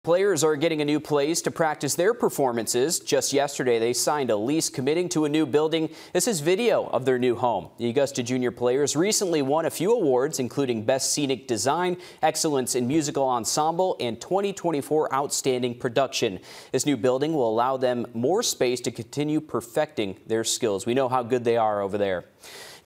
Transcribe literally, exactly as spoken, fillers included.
Players are getting a new place to practice their performances. Just yesterday, they signed a lease committing to a new building. This is video of their new home. The Augusta Junior Players recently won a few awards, including Best Scenic Design, Excellence in Musical Ensemble, and twenty twenty-four Outstanding Production. This new building will allow them more space to continue perfecting their skills. We know how good they are over there.